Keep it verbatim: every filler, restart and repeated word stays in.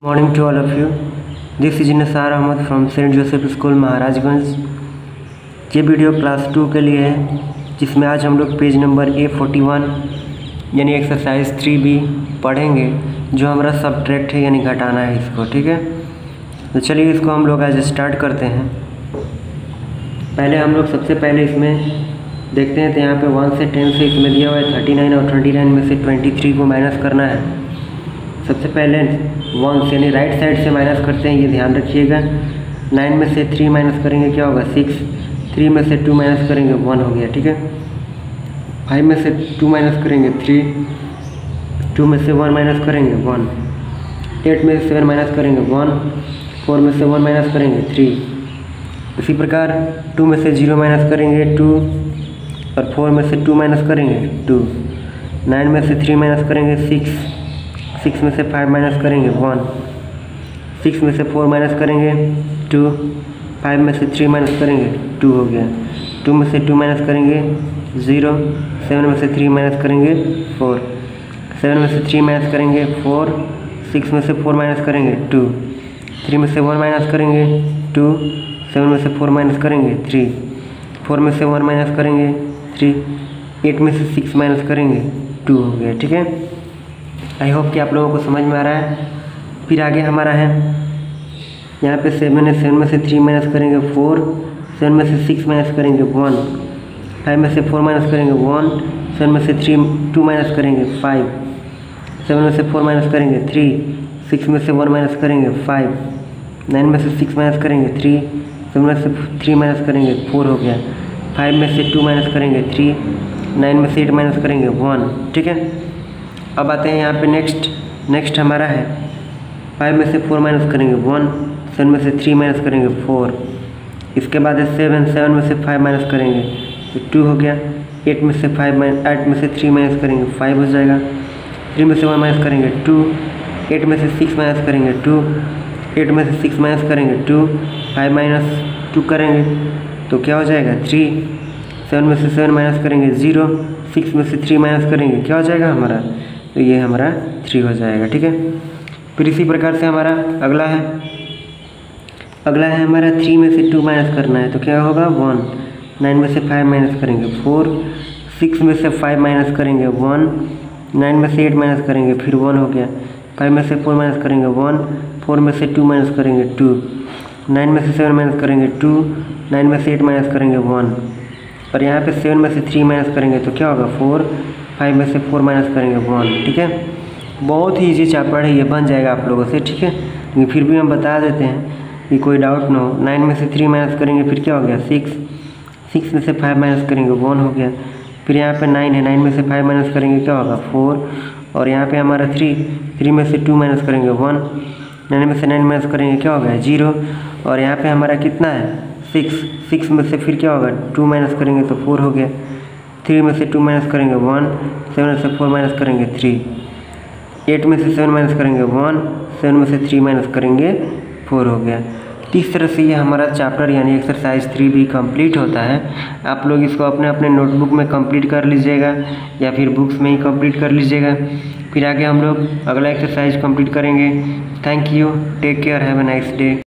Morning to all of you. This is Nisar Ahmad from saint Joseph school Maharajganj. ये video class to के लिए है, जिसमें आज हम लोग page number A forty one यानी एक्सरसाइज थ्री बी पढ़ेंगे, जो हमारा सब्ट्रैक्ट है यानी घटाना है इसको। ठीक है, तो चलिए इसको हम लोग आज स्टार्ट करते हैं। पहले हम लोग सबसे पहले इसमें देखते हैं, तो यहाँ पे वन से टेन से इसमें दिया हुआ है थर्टी नाइन और ट्वेंटी नाइन में से ट्वेंटी थ्री को माइनस करना है। सबसे पहले वन से यानी राइट साइड से माइनस करते हैं, ये ध्यान रखिएगा। नाइन में से थ्री माइनस करेंगे क्या होगा, सिक्स। थ्री में से टू माइनस करेंगे वन हो गया। ठीक है, फाइव में से टू माइनस करेंगे थ्री। टू में से वन माइनस करेंगे वन। एट में से सेवन माइनस करेंगे वन। फोर में से वन माइनस करेंगे थ्री। इसी प्रकार टू में से जीरो माइनस करेंगे टू, और फोर में से टू माइनस करेंगे टू। नाइन में से थ्री माइनस करेंगे सिक्स। सिक्स में से फाइव माइनस करेंगे वन। सिक्स में से फोर माइनस करेंगे टू। फाइव में से थ्री माइनस करेंगे टू हो गया। टू में से टू माइनस करेंगे ज़ीरो। सेवन में से थ्री माइनस करेंगे फोर। सेवन में से थ्री माइनस करेंगे फोर। सिक्स में से फोर माइनस करेंगे टू। थ्री में से वन माइनस करेंगे टू। सेवन में से फोर माइनस करेंगे थ्री। फोर में से वन माइनस करेंगे थ्री। एट में से सिक्स माइनस करेंगे टू हो गया। ठीक है, आई होप कि आप लोगों को समझ में आ रहा है। फिर आगे हमारा है यहाँ पे सेवन है। सेवन में से थ्री माइनस करेंगे फोर। सेवन में से सिक्स माइनस करेंगे वन। फाइव में से फोर माइनस करेंगे वन। सेवन में से थ्री टू माइनस करेंगे फाइव। सेवन में से फोर माइनस करेंगे थ्री। सिक्स में से वन माइनस करेंगे फाइव। नाइन में से सिक्स माइनस करेंगे थ्री। सेवन में से थ्री माइनस करेंगे फोर हो गया। फाइव में से टू माइनस करेंगे थ्री। नाइन में से एट माइनस करेंगे वन। ठीक है, अब आते हैं यहाँ पे नेक्स्ट। नेक्स्ट हमारा है फाइव में से फोर माइनस करेंगे वन। सेवन में से थ्री माइनस करेंगे फोर। इसके बाद है सेवन। सेवन में से फाइव माइनस करेंगे तो टू हो गया। एट में से फाइव माइनस एट में से थ्री माइनस करेंगे फाइव हो जाएगा। थ्री में से वन माइनस करेंगे टू। एट में से सिक्स माइनस करेंगे टू। एट में से सिक्स माइनस करेंगे टू। फाइव माइनस टू करेंगे तो क्या हो जाएगा थ्री। सेवन में से सेवन माइनस करेंगे ज़ीरो। सिक्स में से थ्री माइनस करेंगे क्या हो जाएगा हमारा, तो ये हमारा थ्री हो जाएगा। ठीक है, फिर इसी प्रकार से हमारा अगला है अगला है हमारा थ्री में से टू माइनस करना है तो क्या होगा वन। नाइन में से फाइव माइनस करेंगे फोर। सिक्स में से फाइव माइनस करेंगे वन। नाइन में से एट माइनस करेंगे फिर वन हो गया। फाइव में से फोर माइनस करेंगे वन। फोर में से टू माइनस करेंगे टू। नाइन में से सेवन माइनस करेंगे टू। नाइन में से एट माइनस करेंगे वन। और यहाँ पे सेवन में से थ्री माइनस करेंगे तो क्या होगा फोर। फाइव में से फोर माइनस करेंगे वन। ठीक है, बहुत ही ईजी चैप्टर है, ये बन जाएगा आप लोगों से। ठीक है, लेकिन फिर भी हम बता देते हैं कि कोई डाउट ना हो। नाइन में से थ्री माइनस करेंगे फिर क्या हो गया सिक्स। सिक्स में से फाइव माइनस करेंगे वन हो गया। फिर यहाँ पे नाइन है। नाइन में से फाइव माइनस करेंगे क्या होगा फोर। और यहाँ पे हमारा थ्री। थ्री में से टू माइनस करेंगे वन। नाइन में से नाइन माइनस करेंगे क्या होगा जीरो। और यहाँ पे हमारा कितना है सिक्स। सिक्स में से फिर क्या होगा टू माइनस करेंगे तो फोर हो गया। थ्री में से टू माइनस करेंगे वन। सेवन में से फोर माइनस करेंगे थ्री। एट में से सेवन माइनस करेंगे वन। सेवन में से थ्री माइनस करेंगे फोर हो गया। इस तरह से ये हमारा चैप्टर यानी एक्सरसाइज थ्री भी कंप्लीट होता है। आप लोग इसको अपने अपने नोटबुक में कंप्लीट कर लीजिएगा या फिर बुक्स में ही कंप्लीट कर लीजिएगा। फिर आगे हम लोग अगला एक्सरसाइज कंप्लीट करेंगे। Thank you, take care, have a nice day.